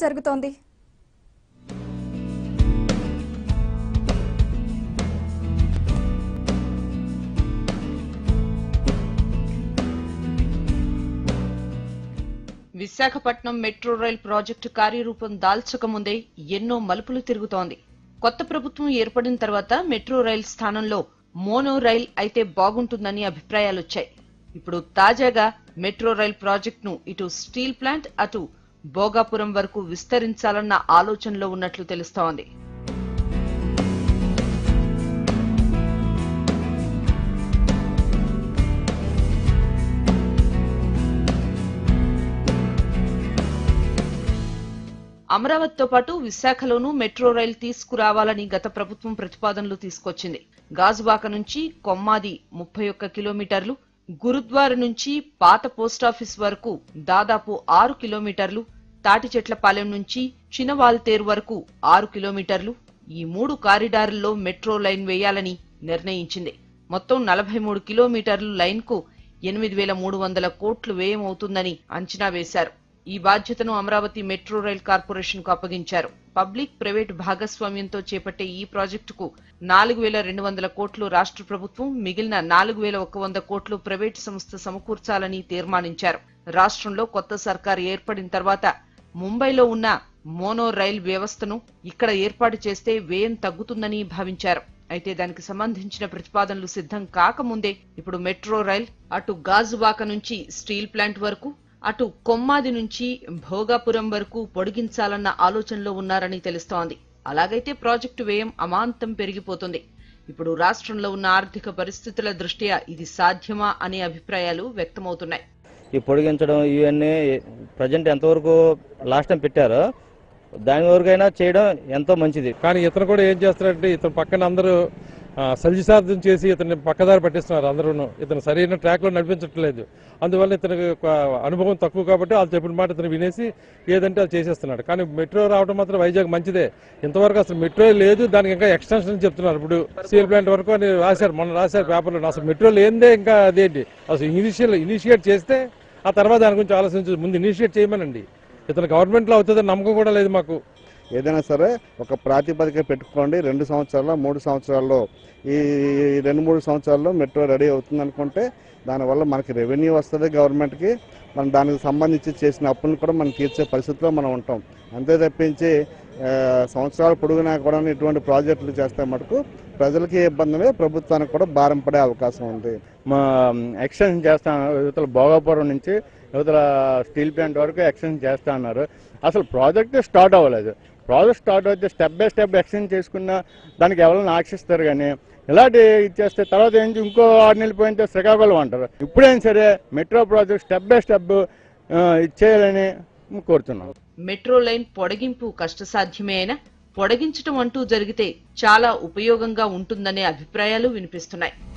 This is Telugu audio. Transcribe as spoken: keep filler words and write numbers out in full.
జరుగుతోంది? విశాఖపట్నం మెట్రో రైల్ ప్రాజెక్టు కార్యరూపం దాల్చక ముందే ఎన్నో మలుపులు తిరుగుతోంది. కొత్త ప్రభుత్వం ఏర్పడిన తర్వాత మెట్రో రైల్ స్థానంలో మోనో రైల్ అయితే బాగుంటుందని అభిప్రాయాలొచ్చాయి. ఇప్పుడు తాజాగా మెట్రో రైల్ ప్రాజెక్టును ఇటు స్టీల్ ప్లాంట్ అటు భోగాపురం వరకు విస్తరించాలన్న ఆలోచనలో ఉన్నట్లు తెలుస్తోంది. అమరావతితో పాటు విశాఖలోనూ మెట్రో రైలు తీసుకురావాలని గత ప్రభుత్వం ప్రతిపాదనలు తీసుకొచ్చింది. గాజువాక నుంచి కొమ్మాది ముప్పై ఒక్క కిలోమీటర్లు, గురుద్వార నుంచి పాత పోస్టాఫీస్ వరకు దాదాపు ఆరు కిలోమీటర్లు, తాటిచెట్లపాలెం నుంచి చినవాల్తేరు వరకు ఆరు కిలోమీటర్లు, ఈ మూడు కారిడార్లలో మెట్రో లైన్ వేయాలని నిర్ణయించింది. మొత్తం నలభై మూడు కిలోమీటర్లు లైన్ కు ఎనిమిది వేల మూడు వందల కోట్లు వ్యయమవుతుందని అంచనా వేశారు. ఈ బాధ్యతను అమరావతి మెట్రో రైల్ కార్పొరేషన్ కు అప్పగించారు. పబ్లిక్ ప్రైవేట్ భాగస్వామ్యంతో చేపట్టే ఈ ప్రాజెక్టుకు నాలుగు వేల రెండు వందల కోట్లు రాష్ట్ర ప్రభుత్వం, మిగిలిన నాలుగు వేల ఒక్క వంద కోట్లు ప్రైవేటు సంస్థ సమకూర్చాలని తీర్మానించారు. రాష్ట్రంలో కొత్త సర్కారు ఏర్పడిన తర్వాత ముంబైలో ఉన్న మోనో రైల్ వ్యవస్థను ఇక్కడ ఏర్పాటు చేస్తే వ్యయం తగ్గుతుందని భావించారు. అయితే దానికి సంబంధించిన ప్రతిపాదనలు సిద్ధం కాకముందే ఇప్పుడు మెట్రో రైల్ అటు గాజువాక నుంచి స్టీల్ ప్లాంట్ వరకు, అటు కొమ్మాది నుంచి భోగాపురం వరకు పొడిగించాలన్న ఆలోచనలో ఉన్నారని తెలుస్తోంది. అలాగైతే ప్రాజెక్టు వ్యయం అమాంతం పెరిగిపోతుంది. ఇప్పుడు రాష్ట్రంలో ఉన్న ఆర్థిక పరిస్థితుల దృష్ట్యా ఇది సాధ్యమా అనే అభిప్రాయాలు వ్యక్తమవుతున్నాయి. ఈ పొడిగించడం ఇవన్నీ ప్రజెంట్ ఎంతవరకు లాస్ట్ టైం పెట్టారో దాని వరకైనా చేయడం ఎంతో మంచిది. కానీ ఇతను కూడా ఏం చేస్తారంటే ఇతను పక్కన అందరూ సల్జిసార్థం చేసి ఇతన్ని పక్కదారి పట్టిస్తున్నారు. అందరూ ఇతను సరైన ట్రాక్ లో నడిపించట్లేదు. అందువల్ల ఇతనికి అనుభవం తక్కువ కాబట్టి వాళ్ళు చెప్పిన మాట ఇతను వినేసి ఏదంటే అది చేసేస్తున్నాడు. కానీ మెట్రో రావడం మాత్రం వైజాగ్ మంచిదే. ఇంతవరకు అసలు మెట్రో లేదు, దానికి ఇంకా ఎక్స్టెన్షన్ చెప్తున్నారు. ఇప్పుడు స్టీల్ ప్లాంట్ వరకు అని రాశారు, మొన్న రాశారు పేపర్లో. అసలు మెట్రో లేదే ఇంకా అదేంటి అసలు ఇనిషియల్ ఇనిషియేట్ చేస్తే ఆ తర్వాత దాని గురించి ఆలోచించు. ముందు ఇనిషియేట్ చేయమనండి. ఇతను గవర్నమెంట్ లో అవుతుందని నమ్మకం కూడా లేదు మాకు. ఏదైనా సరే ఒక ప్రాతిపదిక పెట్టుకోండి. రెండు సంవత్సరాల్లో మూడు సంవత్సరాల్లో ఈ రెండు మూడు సంవత్సరాల్లో మెట్రో రెడీ అవుతుంది అనుకుంటే దానివల్ల మనకి రెవెన్యూ వస్తుంది గవర్నమెంట్కి. మనం దానికి సంబంధించి చేసిన అప్పులను కూడా మనం తీర్చే పరిస్థితిలో మనం ఉంటాం. అంతే తప్పించి సంవత్సరాల పొడుగునా కూడా ఇటువంటి ప్రాజెక్టులు చేస్తే మటుకు ప్రజలకి ఇబ్బంది, ప్రభుత్వానికి కూడా భారం పడే అవకాశం ఉంది. మా ఎక్స్టెన్షన్ చేస్తా యువతల భోగాపురం నుంచి యువతల స్టీల్ ప్లాంట్ వరకు ఎక్స్టెన్షన్ చేస్తా అన్నారు. అసలు ప్రాజెక్ట్ స్టార్ట్ అవ్వలేదు. ప్రాజెక్ట్ స్టార్ట్ అయితే స్టెప్ బై స్టెప్ ఎక్స్టెండ్ చేసుకున్న దానికి ఎవరైనా ఆశిస్తారు. కానీ ఇలాంటి ఇచ్చేస్తే తర్వాత ఏంటి ఇంకో ఆరు నెలలు పోయితే శ్రీకాకుళం అంటారు. ఇప్పుడైనా సరే metro project step by step ఇచ్చేయాలని కోరుతున్నాం. మెట్రో లైన్ పొడిగింపు కష్టసాధ్యమే అయినా పొడిగించడం అంటూ జరిగితే చాలా ఉపయోగంగా ఉంటుందనే అభిప్రాయాలు వినిపిస్తున్నాయి.